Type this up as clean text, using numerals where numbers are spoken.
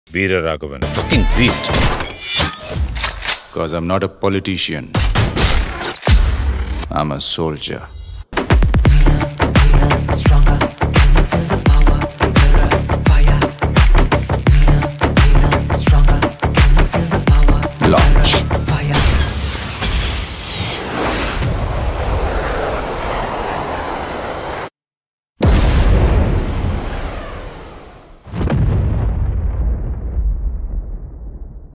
Veera Raghavan, a fucking beast. Because I'm not a politician. I'm a soldier. Stronger.